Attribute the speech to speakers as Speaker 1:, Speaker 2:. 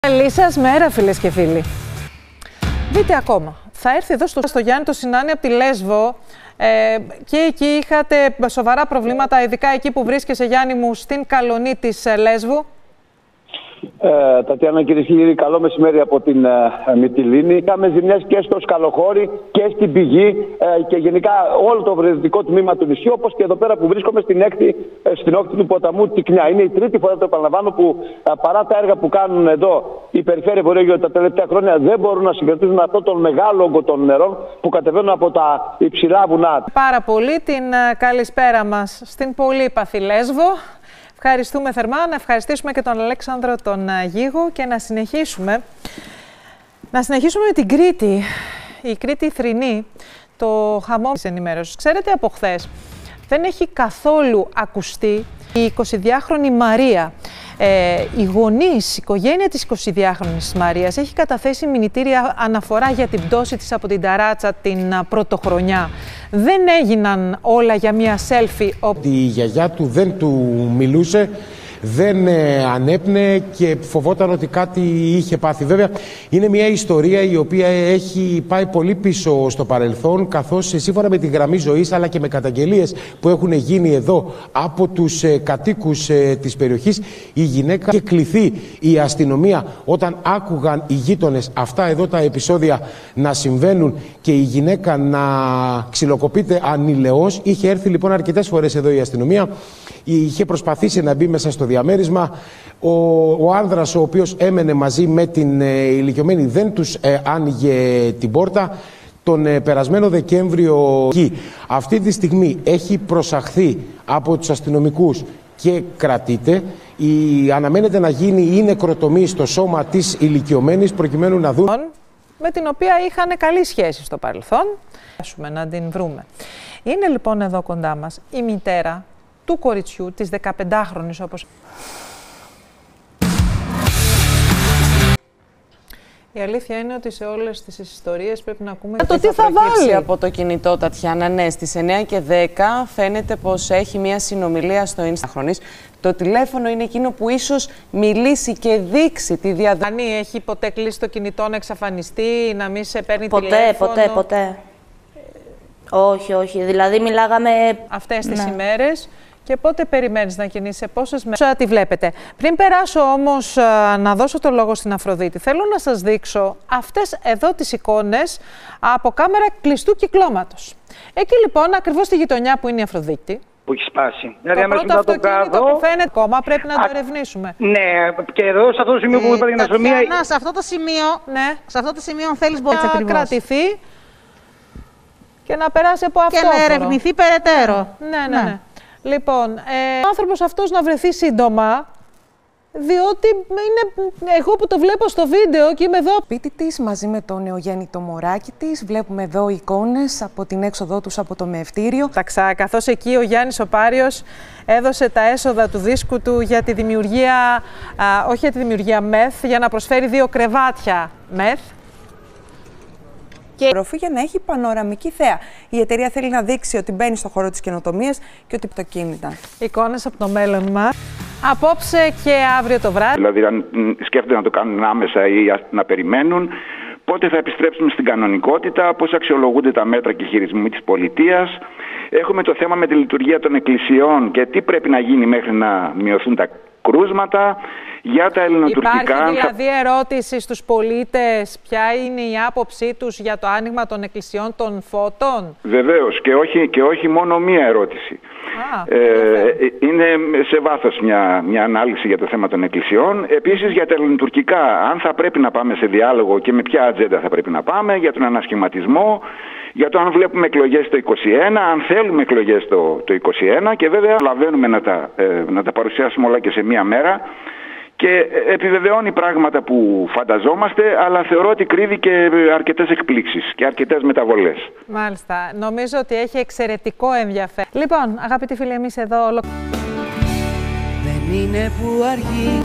Speaker 1: Καλή σας μέρα, φίλες και φίλοι. Δείτε ακόμα. Θα έρθει εδώ στο Γιάννη το Σινάνι από τη Λέσβο και εκεί είχατε σοβαρά προβλήματα, ειδικά εκεί που βρίσκεσαι, Γιάννη μου, στην Καλονή της Λέσβου.
Speaker 2: Τατιάνα, κυρίες και κύριοι, καλό μεσημέρι από την Μυτιλήνη. Είχαμε ζημιές και στο Σκαλοχώρι και στην Πηγή και γενικά όλο το βορειοδυτικό τμήμα του νησιού, όπως και εδώ πέρα που βρίσκομαι στην όχθη του ποταμού Τικνιά. Είναι η τρίτη φορά, το επαναλαμβάνω, που παρά τα έργα που κάνουν εδώ η Περιφέρεια Βορειογείου τα τελευταία χρόνια δεν μπορούν να συγκρατήσουν αυτό τον μεγάλο όγκο των νερών που κατεβαίνουν από τα υψηλά βουνά.
Speaker 1: Πάρα πολύ την καλησπέρα μας στην πολύπαθη Λέσβο. Ευχαριστούμε θερμά, να ευχαριστήσουμε και τον Αλέξανδρο τον Γίγο και να συνεχίσουμε με την Κρήτη. Η Κρήτη θρηνεί το χαμό της ενημέρωσης. Ξέρετε, από χθες δεν έχει καθόλου ακουστεί η 22χρονη Μαρία. Η οικογένεια της 22χρονης Μαρίας έχει καταθέσει μηνυτήρια αναφορά για την πτώση της από την ταράτσα την πρωτοχρονιά. Δεν έγιναν όλα για μια selfie.
Speaker 3: Η γιαγιά του δεν του μιλούσε, δεν ανέπνε και φοβόταν ότι κάτι είχε πάθει. Βέβαια, είναι μια ιστορία η οποία έχει πάει πολύ πίσω στο παρελθόν, καθώς σύμφωνα με τη γραμμή ζωής αλλά και με καταγγελίες που έχουν γίνει εδώ από τους κατοίκους της περιοχής, η γυναίκα είχε κληθεί η αστυνομία όταν άκουγαν οι γείτονες αυτά εδώ τα επεισόδια να συμβαίνουν και η γυναίκα να ξυλοκοπείται ανηλαιώς. Είχε έρθει λοιπόν αρκετές φορές εδώ η αστυνομία, είχε προσπαθήσει να μπει μέσα στο διαμέρισμα. Ο άνδρας, ο οποίος έμενε μαζί με την ηλικιωμένη, δεν τους άνοιγε την πόρτα. Τον περασμένο Δεκέμβριο αυτή τη στιγμή έχει προσαχθεί από τους αστυνομικούς και κρατείται. Αναμένεται να γίνει η νεκροτομή στο σώμα της ηλικιωμένης προκειμένου να δουν.
Speaker 1: Με την οποία είχαν καλή σχέση στο παρελθόν. Να την βρούμε. Είναι λοιπόν εδώ κοντά μας η μητέρα του κοριτσιού, της 15χρονης όπως... Η αλήθεια είναι ότι σε όλες τις ιστορίες πρέπει να ακούμε
Speaker 4: το τι θα βάλει από το κινητό, Τατιάνα. Ναι, στις 9 και 10 φαίνεται πως έχει μια συνομιλία στο Instagram. Το τηλέφωνο είναι εκείνο που ίσως μιλήσει και δείξει τη διαδρομή.
Speaker 1: Έχει ποτέ κλείσει το κινητό να εξαφανιστεί, να μην σε παίρνει τηλέφωνο?
Speaker 5: Ποτέ. Όχι. Δηλαδή μιλάγαμε
Speaker 1: αυτές τις ημέρες. Και πότε περιμένεις να κινείσαι, πόσες μέρες τη βλέπετε? Πριν περάσω όμως να δώσω το λόγο στην Αφροδίτη, θέλω να σας δείξω αυτές εδώ τις εικόνες από κάμερα κλειστού κυκλώματος. Εκεί λοιπόν, ακριβώς στη γειτονιά που είναι η Αφροδίτη,
Speaker 6: που έχει σπάσει.
Speaker 1: Το πρώτο αυτοκίνητο που φαίνεται ακόμα πρέπει να το ερευνήσουμε.
Speaker 6: Ναι, και εδώ σε αυτό το σημείο που είπατε για την αστυνομία.
Speaker 7: Σε αυτό το σημείο, αν θέλεις, μπορεί
Speaker 1: να κρατηθεί και να περάσει από αυτό.
Speaker 7: Και να ερευνηθεί περαιτέρω.
Speaker 1: Ναι. Λοιπόν, ο άνθρωπος αυτός να βρεθεί σύντομα, διότι είναι εγώ που το βλέπω στο βίντεο και είμαι εδώ.
Speaker 4: Σπίτι της μαζί με το νεογέννητο μωράκι της. Βλέπουμε εδώ εικόνες από την έξοδό τους από το μεευτήριο.
Speaker 1: Καθώς εκεί ο Γιάννης ο Πάριος έδωσε τα έσοδα του δίσκου του για τη δημιουργία, όχι για τη δημιουργία μεθ, για να προσφέρει 2 κρεβάτια μεθ.
Speaker 4: Για να έχει πανοραμική θέα. Η εταιρεία θέλει να δείξει ότι μπαίνει στο χώρο της καινοτομίας και ότι πτωκίνητα.
Speaker 1: Εικόνες από το μέλλον μας. Απόψε και αύριο το βράδυ.
Speaker 8: Δηλαδή, αν σκέφτονται να το κάνουν άμεσα ή να περιμένουν, πότε θα επιστρέψουμε στην κανονικότητα, πώς αξιολογούνται τα μέτρα και χειρισμοί της πολιτείας. Έχουμε το θέμα με τη λειτουργία των εκκλησιών και τι πρέπει να γίνει μέχρι να μειωθούν τα κρούσματα. Για τα ελληνοτουρκικά.
Speaker 1: Υπάρχει δηλαδή ερώτηση στους πολίτες ποια είναι η άποψή τους για το άνοιγμα των εκκλησιών των φώτων?
Speaker 8: Βεβαίως, και όχι μόνο μία ερώτηση. Είναι σε βάθος μια ανάλυση για το θέμα των εκκλησιών. Επίσης για τα ελληνοτουρκικά, αν θα πρέπει να πάμε σε διάλογο και με ποια ατζέντα θα πρέπει να πάμε, για τον ανασχηματισμό, για το αν βλέπουμε εκλογές το 2021, αν θέλουμε εκλογές το 2021 και βέβαια προλαβαίνουμε να τα παρουσιάσουμε όλα και σε μία μέρα. Και επιβεβαιώνει πράγματα που φανταζόμαστε, αλλά θεωρώ ότι κρύβει και αρκετές εκπλήξεις και αρκετές μεταβολές.
Speaker 1: Μάλιστα. Νομίζω ότι έχει εξαιρετικό ενδιαφέρον. Λοιπόν, αγαπητοί φίλοι, εμείς εδώ... Δεν είναι που αργεί.